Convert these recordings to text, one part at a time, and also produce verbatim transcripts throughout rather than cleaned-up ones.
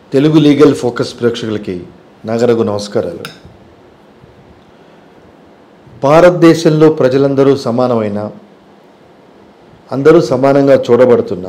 Telugu legal focus ప్రేక్షకులకి నాగరగు నమస్కారాలు. భారతదేశంలో ప్రజలందరూ సమానమైన, అందరూ సమానంగా చూడబడుతున్నా,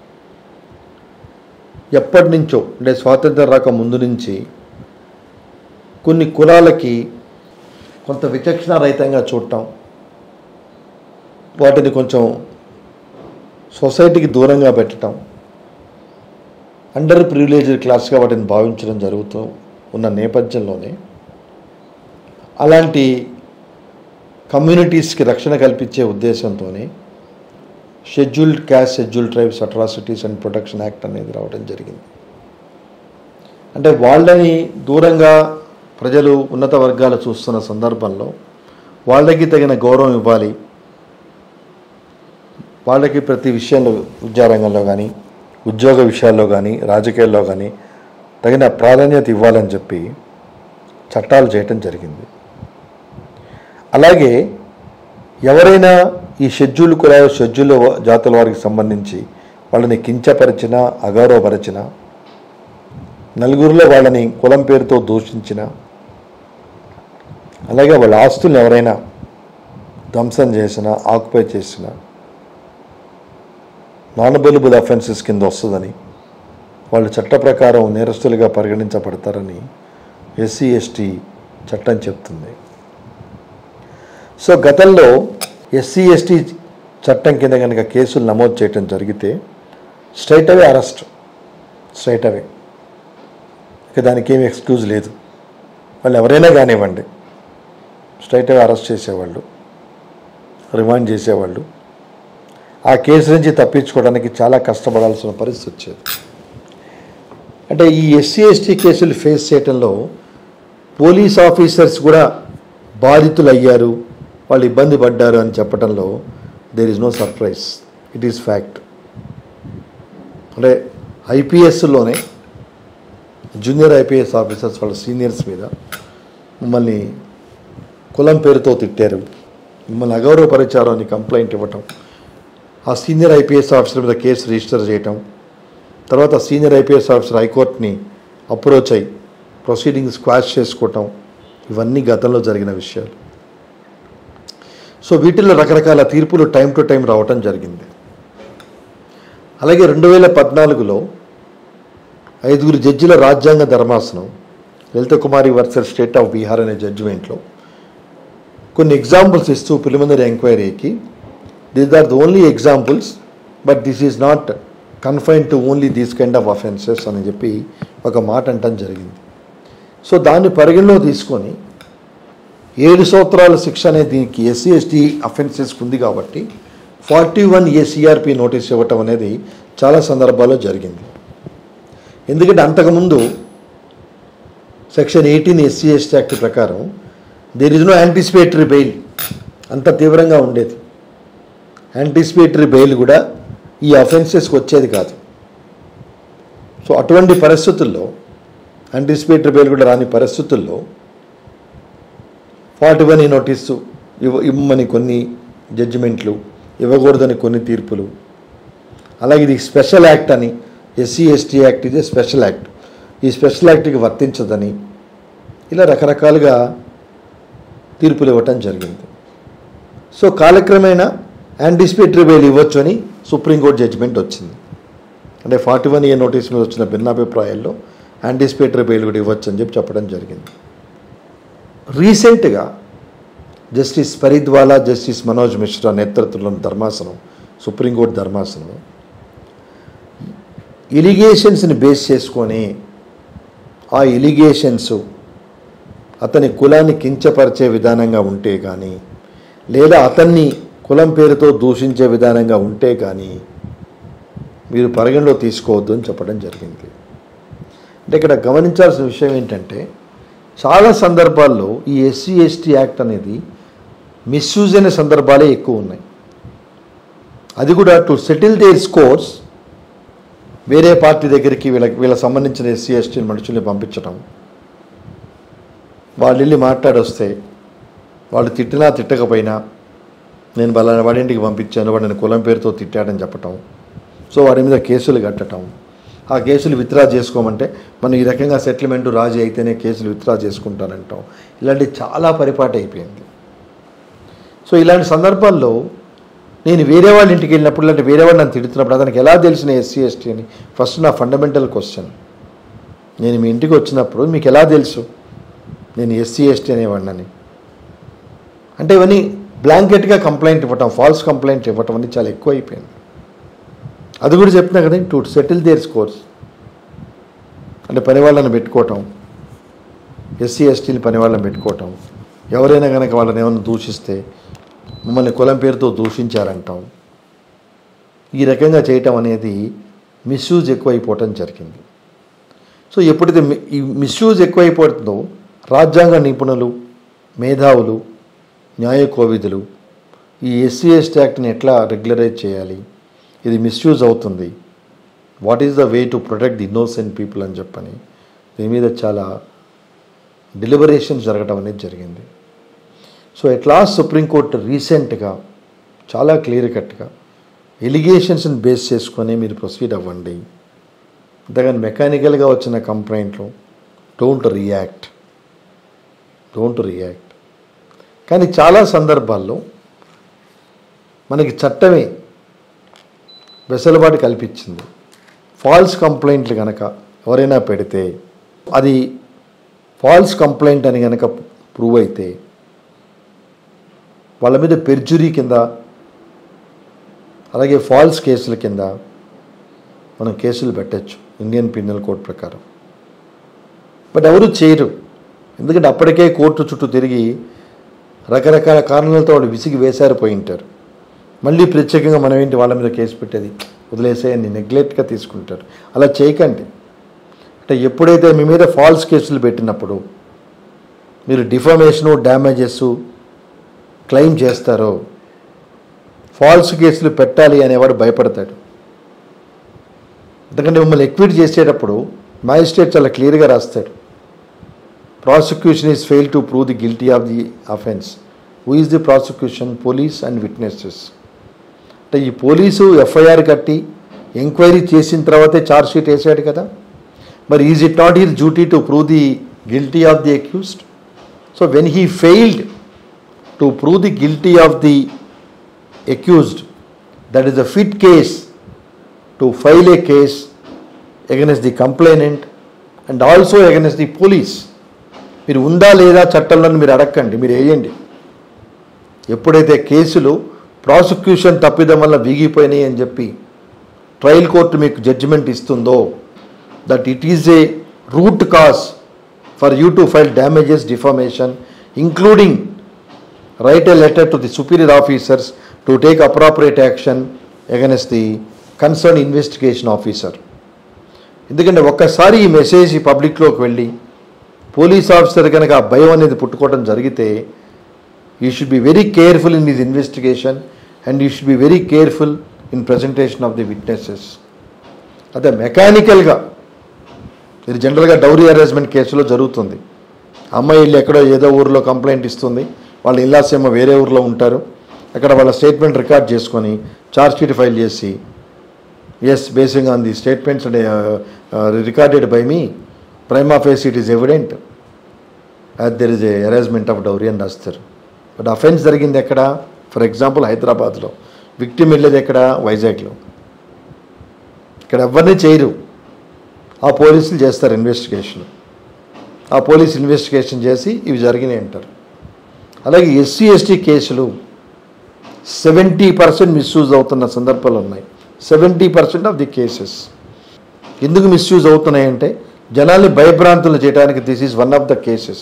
ఎప్పటి నుంచో అంటే స్వాతంత్రం రాక ముందు నుంచి కొన్ని కులాలకి కొంత విచక్షణారహితంగా చూడటం, వాటిని కొంచెం సొసైటీకి దూరంగా పెట్టడం, అండర్ ప్రివిలేజ్డ్ క్లాస్గా వాటిని భావించడం జరుగుతూ ఉన్న నేపథ్యంలోనే అలాంటి కమ్యూనిటీస్కి రక్షణ కల్పించే ఉద్దేశంతోనే scheduled caste scheduled tribes atrocities and protection act అనేది రావడం జరిగింది. అంటే వాళ్ళని దూరంగా ప్రజలు ఉన్నత వర్గాలు చూస్తున్న సందర్భంలో వాళ్ళకి తగిన గౌరవం ఇవ్వాలి, వాళ్ళకి ప్రతి విషయంలో విద్యారంగంలో కానీ ఉద్యోగ విషయాల్లో కానీ రాజకీయాల్లో కానీ తగిన ప్రాధాన్యత ఇవ్వాలని చెప్పి చట్టాలు చేయటం జరిగింది. అలాగే ఎవరైనా ఈ షెడ్యూల్ కులాల షెడ్యూల్ జాతుల వారికి సంబంధించి వాళ్ళని కించపరిచిన, అగౌరవపరిచిన, నలుగురిలో వాళ్ళని కులం పేరుతో దూషించిన, అలాగే వాళ్ళ ఆస్తులను ఎవరైనా ధ్వంసం చేసినా, ఆక్యుపై చేసిన నాన్ అవైలబుల్ అఫెన్సెస్ కింద వస్తుందని, వాళ్ళు చట్ట ప్రకారం నేరస్తులుగా పరిగణించబడతారని ఎస్సీ ఎస్టీ చట్టం చెప్తుంది. సో గతంలో ఎస్సీ ఎస్టీ చట్టం కింద కనుక కేసులు నమోదు చేయటం జరిగితే straight away arrest, straight away, ఇక దానికి ఏమి ఎక్స్క్యూజ్ లేదు. వాళ్ళు ఎవరైనా కానివ్వండి, స్ట్రైట్ అవే అరెస్ట్ చేసేవాళ్ళు, రిమాండ్ చేసేవాళ్ళు. ఆ కేసు నుంచి తప్పించుకోవడానికి చాలా కష్టపడాల్సిన పరిస్థితి వచ్చేది. అంటే ఈ ఎస్సీ ఎస్టీ కేసులు ఫేస్ చేయడంలో పోలీస్ ఆఫీసర్స్ కూడా బాధితులు అయ్యారు, వాళ్ళు ఇబ్బంది పడ్డారు అని చెప్పడంలో there is no surprise, it is fact. అంటే ఐపీఎస్లోనే జూనియర్ ఐపీఎస్ ఆఫీసర్స్ వాళ్ళ సీనియర్స్ మీద మిమ్మల్ని కులం పేరుతో తిట్టారు, మిమ్మల్ని అగౌరవపరిచారు అని కంప్లైంట్ ఇవ్వటం, ఆ సీనియర్ ఐపీఎస్ ఆఫీసర్ మీద కేసు రిజిస్టర్ చేయటం, తర్వాత సీనియర్ ఐపీఎస్ ఆఫీసర్ హైకోర్టుని అప్రోచ్ అయ్యి ప్రొసీడింగ్స్ స్క్వాష్ చేసుకోవటం, ఇవన్నీ గతంలో జరిగిన విషయాలు. సో వీటిల్లో రకరకాల తీర్పులు టైం టు టైం రావటం జరిగింది. అలాగే రెండు వేల పద్నాలుగులో ఐదుగురు జడ్జిల రాజ్యాంగ ధర్మాసనం Lalita Kumari versus state of Bihar అనే జడ్జిమెంట్లో కొన్ని ఎగ్జాంపుల్స్ ఇస్తూ ప్రిలిమినరీ ఎంక్వైరీకి these are the only examples but this is not confined to only these kind of offenses అని చెప్పి ఒక మాట అంటం జరిగింది. సో దాన్ని పరిగణలో తీసుకొని ఏడు సంవత్సరాల శిక్ష అనేది దీనికి ఎస్సీ ఎస్టీ అఫెన్సెస్కి ఉంది కాబట్టి ఫార్టీ వన్ ఏసీఆర్పి నోటీస్ ఇవ్వటం అనేది చాలా సందర్భాల్లో జరిగింది. ఎందుకంటే అంతకుముందు section eighteen SC ST act ప్రకారం there is no anticipatory bail, అంత తీవ్రంగా ఉండేది. యాంటిసిపేటరీ బెయిల్ కూడా ఈ అఫెన్సెస్కి వచ్చేది కాదు. సో అటువంటి పరిస్థితుల్లో, యాంటిసిపేటరీ బెయిల్ కూడా రాని పరిస్థితుల్లో ఫార్టీ వన్ నోటీసు ఇవ్వ ఇవ్వమని కొన్ని జడ్జిమెంట్లు, ఇవ్వకూడదని కొన్ని తీర్పులు, అలాగే ఇది స్పెషల్ యాక్ట్ అని, ఎస్సీ ఎస్టీ యాక్ట్ ఇది స్పెషల్ యాక్ట్, ఈ స్పెషల్ యాక్ట్కి వర్తించదని, ఇలా రకరకాలుగా తీర్పులు ఇవ్వటం జరిగింది. సో కాలక్రమేణా యాంటిసిపేటరీ బెయిల్ ఇవ్వచ్చు అని సుప్రీంకోర్టు జడ్జిమెంట్ వచ్చింది. అంటే ఫార్టీ వన్ ఏ నోటీస్ మీద వచ్చిన భిన్నాభిప్రాయాల్లో యాంటిసిపేటరీ బెయిల్ కూడా ఇవ్వచ్చు అని చెప్పి చెప్పడం జరిగింది. రీసెంట్గా జస్టిస్ పరిద్వాలా, జస్టిస్ మనోజ్ మిశ్రా నేతృత్వంలోని ధర్మాసనం, సుప్రీంకోర్టు ధర్మాసనం ఎలిగేషన్స్ని బేస్ చేసుకొని ఆ ఎలిగేషన్స్ అతని కులాన్ని కించపరిచే విధానంగా ఉంటే కానీ, లేదా అతన్ని కులం పేరుతో దూషించే విధానంగా ఉంటే కానీ మీరు పరిగణలో తీసుకోవద్దు అని చెప్పడం జరిగింది. అంటే ఇక్కడ గమనించాల్సిన విషయం ఏంటంటే చాలా సందర్భాల్లో ఈ ఎస్సీ ఎస్టీ యాక్ట్ అనేది మిస్యూజ్ అయిన సందర్భాలే ఎక్కువ ఉన్నాయి. అది కూడా టు సెటిల్ దేర్ స్కోర్స్ వేరే పార్టీ దగ్గరికి వీళ్ళ వీళ్ళకి సంబంధించిన ఎస్సీ ఎస్టీ మనుషుల్ని పంపించడం, వాళ్ళు వెళ్ళి మాట్లాడొస్తే వాళ్ళు తిట్టినా తిట్టకపోయినా నేను బలానా వాడింటికి పంపించాను, వాడిని కులం పేరుతో తిట్టాడని చెప్పటం, సో వాడి మీద కేసులు కట్టడం, ఆ కేసులు విత్డ్రా చేసుకోమంటే మనం ఈ రకంగా సెటిల్మెంట్ రాజీ అయితేనే కేసులు విత్డ్రా చేసుకుంటానంటాం. ఇలాంటి చాలా పరిపాటి అయిపోయింది. సో ఇలాంటి సందర్భాల్లో నేను వేరే వాళ్ళ ఇంటికి వెళ్ళినప్పుడు ఇలాంటి వేరే వాళ్ళు నన్ను తిడుతున్నప్పుడు అతనికి ఎలా తెలిసిన ఎస్సీ ఎస్టీ అని ఫస్ట్ నా ఫండమెంటల్ క్వశ్చన్. నేను మీ ఇంటికి వచ్చినప్పుడు మీకు ఎలా తెలుసు నేను ఎస్సీ ఎస్టీ అనేవాడిని? అంటే ఇవన్నీ బ్లాంకెట్గా కంప్లైంట్ ఇవ్వటం, ఫాల్స్ కంప్లైంట్ ఇవ్వటం అనేది చాలా ఎక్కువ అయిపోయింది. అది కూడా చెప్తున్నా కదా, టు సెటిల్ దేర్ స్కోర్స్ అంటే పని వాళ్ళని పెట్టుకోవటం, ఎస్సీ ఎస్టీని పని వాళ్ళని పెట్టుకోవటం, ఎవరైనా కనుక వాళ్ళని ఏమైనా దూషిస్తే మమ్మల్ని కులం పేరుతో దూషించారంటాం. ఈ రకంగా చేయటం అనేది మిస్యూజ్ ఎక్కువైపోవటం జరిగింది. సో ఎప్పుడైతే ఈ మిస్యూజ్ ఎక్కువైపోతుందో రాజ్యాంగ నిపుణులు, మేధావులు, న్యాయ కోవిదులు ఈ ఎస్సీ ఎస్టీ యాక్ట్ని ఎట్లా రెగ్యులరైజ్ చేయాలి, ఇది మిస్యూజ్ అవుతుంది, what is the way to protect the innocent people అని చెప్పని దీని మీద చాలా డెలిబరేషన్స్ జరగడం అనేది జరిగింది. సో ఎట్ లాస్ట్ సుప్రీంకోర్టు రీసెంట్గా చాలా క్లియర్ కట్గా ఎలిగేషన్స్ని బేస్ చేసుకొని మీరు ప్రొసీడ్ అవ్వండి, అంతేగాని మెకానికల్గా వచ్చిన కంప్లైంట్లు డోంట్ రియాక్ట్ డోంట్ రియాక్ట్ కానీ చాలా సందర్భాల్లో మనకి చట్టమే వెసులుబాటు కల్పించింది. ఫాల్స్ కంప్లైంట్లు కనుక ఎవరైనా పెడితే అది ఫాల్స్ కంప్లైంట్ అని కనుక ప్రూవ్ అయితే వాళ్ళ మీద పెర్జురీ కింద అలాగే ఫాల్స్ కేసుల కింద మనం కేసులు పెట్టచ్చు ఇండియన్ పీనల్ కోడ్ ప్రకారం. బట్ ఎవరు చేయరు, ఎందుకంటే అప్పటికే కోర్టు చుట్టూ తిరిగి రకరకాల కారణాలతో వాళ్ళు విసిగి వేసారిపోయి ఉంటారు. మళ్ళీ ప్రత్యేకంగా మనం ఏంటి వాళ్ళ మీద కేసు పెట్టేది, వదిలేసేయని నెగ్లెక్ట్గా తీసుకుంటారు. అలా చేయకండి. అంటే ఎప్పుడైతే మీ మీద ఫాల్స్ కేసులు పెట్టినప్పుడు మీరు డిఫమేషను, డ్యామేజెస్ క్లెయిమ్ చేస్తారో ఫాల్స్ కేసులు పెట్టాలి అనేవాడు భయపడతాడు. ఎందుకంటే మిమ్మల్ని ఎక్విట్ చేసేటప్పుడు మ్యాజిస్ట్రేట్ చాలా క్లియర్గా రాస్తాడు, prosecution is fail to prove the guilty of the offence. Who is the prosecution? Police and witnesses. అంటే ఈ పోలీసు ఎఫ్ఐఆర్ కట్టి ఎంక్వైరీ చేసిన తర్వాతే ఛార్జ్ షీట్ వేసాడు కదా, మరి is it not his duty to prove the guilty of the accused? So when he failed to prove the guilty of the accused, that is a fit case to file a case against the complainant and also against the police. మీరు ఉందా లేదా చట్టంలో మీరు అడగండి, మీరు వేయండి. ఎప్పుడైతే కేసులు ప్రాసిక్యూషన్ తప్పిదం వల్ల వీగిపోయినాయి అని చెప్పి ట్రయల్ కోర్టు మీకు జడ్జిమెంట్ ఇస్తుందో, that it is a root cause for you to file damages, defamation, including write a letter to the superior officers to take appropriate action against the concern investigation officer. ఎందుకంటే ఒక్కసారి ఈ message ఈ పబ్లిక్లోకి వెళ్ళి police officer కనుక ఆ భయం అనేది పుట్టుకోవడం జరిగితే you should be very careful in this investigation and you should be very careful in presentation of the witnesses. అదే మెకానికల్గా ఇది జనరల్గా డౌరీ అరేంజ్మెంట్ కేసులో జరుగుతుంది. అమ్మాయి వెళ్ళి ఎక్కడో ఏదో ఊరిలో కంప్లైంట్ ఇస్తుంది, వాళ్ళ ఇల్లాస్ ఏమో వేరే ఊరిలో ఉంటారు, అక్కడ వాళ్ళ స్టేట్మెంట్ రికార్డ్ చేసుకొని ఛార్జ్ షీట్ ఫైల్ చేసి as basing on the statements and recorded by me prima facie it is evident as there is a arrangement of dowry అని రాస్తారు. బట్ అఫెన్స్ జరిగింది ఎక్కడ? ఫర్ ఎగ్జాంపుల్ హైదరాబాద్లో, విక్టిమ్ వెళ్ళేది ఎక్కడ? వైజాగ్లో. ఇక్కడ ఎవరిని చేయరు, ఆ పోలీసులు చేస్తారు ఇన్వెస్టిగేషన్. ఆ పోలీస్ ఇన్వెస్టిగేషన్ చేసి ఇవి జరిగినాయి అంటారు. అలాగే ఎస్సీ ఎస్టీ కేసులు సెవెంటీ పర్సెంట్ మిస్యూజ్ అవుతున్న సందర్భాలు ఉన్నాయి. Seventy percent of the cases ఎందుకు మిస్యూజ్ అవుతున్నాయంటే జనాల్ని భయభ్రాంతులు చేయడానికి this is one of the cases.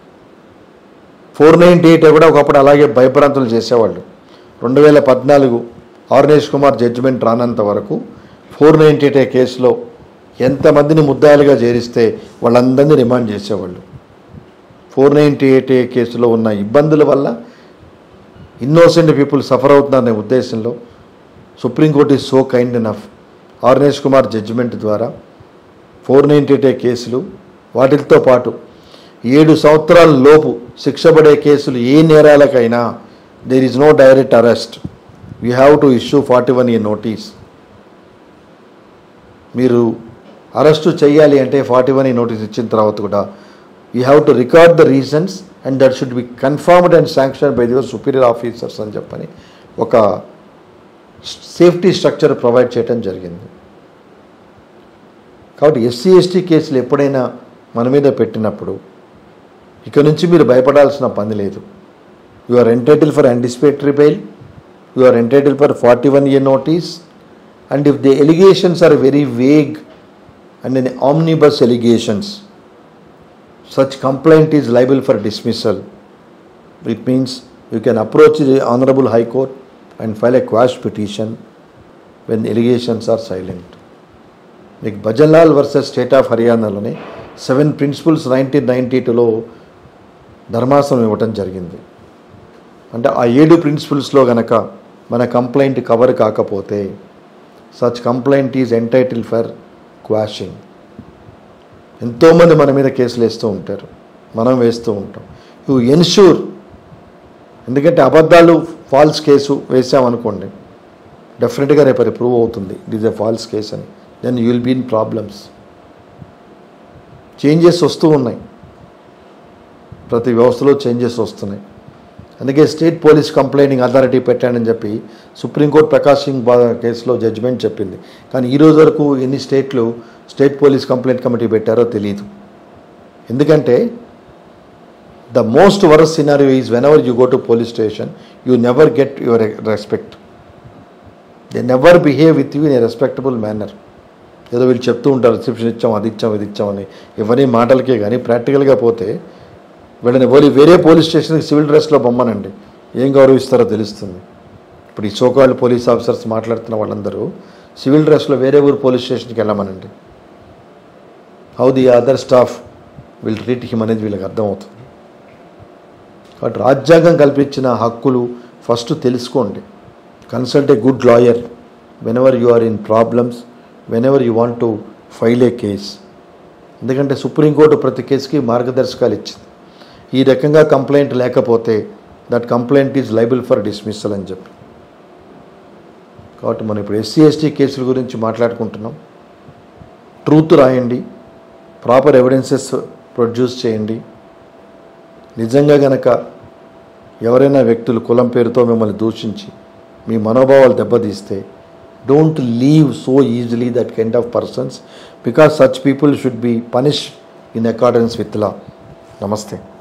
Four ninety eight కూడా ఒకప్పుడు అలాగే భయభ్రాంతులు చేసేవాళ్ళు. రెండు వేల పద్నాలుగు ఆర్నేష్ కుమార్ జడ్జిమెంట్ రానంత వరకు ఫోర్ నైంటీ ఎయిట్ ఏ కేసులో ఎంతమందిని ముద్దాయిలుగా చేరిస్తే వాళ్ళందరినీ రిమాండ్ చేసేవాళ్ళు. ఫోర్ నైంటీ ఎయిట్ ఏ కేసులో ఉన్న ఇబ్బందుల వల్ల ఇన్నోసెంట్ పీపుల్ సఫర్ అవుతున్నారనే ఉద్దేశంలో సుప్రీంకోర్టు is so kind enough Arnesh Kumar judgement ద్వారా ఫోర్ నైంటీ ఎయిట్ ఏ కేసులు వాటితో పాటు ఏడు సంవత్సరాల లోపు శిక్ష పడే కేసులు ఏ నేరాలకైనా there is no direct arrest, we have to issue forty one A notice. మీరు అరెస్టు చేయాలి అంటే ఫార్టీ వన్ ఈ నోటీస్ ఇచ్చిన తర్వాత కూడా you have to record the reasons and that should be confirmed and sanction by your superior officers అని చెప్పని ఒక సేఫ్టీ స్ట్రక్చర్ ప్రొవైడ్ చేయడం జరిగింది. కాబట్టి ఎస్సీ ఎస్టీ కేసులు ఎప్పుడైనా మన మీద పెట్టినప్పుడు ఇక నుంచి మీరు భయపడాల్సిన పని లేదు. You are entitle for anticipatory bail, you are entitle for forty one A notice, and if the allegations are very vague and in omnibus allegations, such complaint is liable for dismissal. It means you can approach the Honorable High Court and file a quash petition when allegations are silent. Like Bhajanlal versus State of Haryana lone seven principles nineteen ninety-two లో ధర్మాసనం ఇవ్వటం జరిగింది. అంటే ఆ ఏడు ప్రిన్సిపల్స్లో గనక మన కంప్లైంట్ కవర్ కాకపోతే such complaint is entitle for quashing. ఎంతోమంది మన మీద కేసులు వేస్తూ ఉంటారు, మనం వేస్తూ ఉంటాం. యూ ఎన్ష్యూర్, ఎందుకంటే అబద్ధాలు ఫాల్స్ కేసు వేసామనుకోండి డెఫినెట్గా రేపు అది ప్రూవ్ అవుతుంది it is a false case అని. Then you will be in problems. Changes వస్తూ ఉన్నాయి, ప్రతి వ్యవస్థలో చేంజెస్ వస్తున్నాయి. అందుకే స్టేట్ పోలీస్ కంప్లైంటింగ్ అథారిటీ పెట్టానని చెప్పి సుప్రీంకోర్టు ప్రకాష్ సింగ్ కేసులో జడ్జిమెంట్ చెప్పింది. కానీ ఈరోజు వరకు ఎన్ని స్టేట్లు స్టేట్ పోలీస్ కంప్లైంట్ కమిటీ పెట్టారో తెలియదు. ఎందుకంటే the most worst scenario is whenever you go to police station you never get your respect. They never behave with you in a respectable manner. ఏదో వీళ్ళు చెప్తూ ఉంటారు రిసెప్షన్ ఇచ్చాం, అది ఇచ్చాం, ఇది ఇచ్చామని. ఇవన్నీ మాటలకే కానీ ప్రాక్టికల్గా పోతే వీళ్ళని పోలి వేరే పోలీస్ స్టేషన్కి సివిల్ డ్రెస్లో బొమ్మనండి ఏం గౌరవిస్తారో తెలుస్తుంది. ఇప్పుడు ఈ సోకాల్డ్ పోలీస్ ఆఫీసర్స్ మాట్లాడుతున్న వాళ్ళందరూ సివిల్ డ్రెస్లో వేరే ఊరు పోలీస్ స్టేషన్కి వెళ్ళమనండి. How the other staff will treat him అనేది వీళ్ళకి అర్థమవుతుంది. కాబట్టి రాజ్యాంగం కల్పించిన హక్కులు ఫస్ట్ తెలుసుకోండి. Consult a good lawyer whenever you are in problems, whenever you want to file a case. ఎందుకంటే సుప్రీంకోర్టు ప్రతి కేసుకి మార్గదర్శకాలు ఇచ్చింది. ఈ రకంగా కంప్లైంట్ లేకపోతే that complaint is liable for dismissal అని చెప్పి. కాబట్టి మనం ఇప్పుడు ఎస్సీ ఎస్టీ కేసుల గురించి మాట్లాడుకుంటున్నాం. ట్రూత్ రాయండి, ప్రాపర్ ఎవిడెన్సెస్ ప్రొడ్యూస్ చేయండి. నిజంగా గనక ఎవరైనా వ్యక్తులు కులం పేరుతో మిమ్మల్ని దూషించి మీ మనోభావాలు దెబ్బతీస్తే don't leave so easily that kind of persons, because such people should be punished in accordance with law. నమస్తే.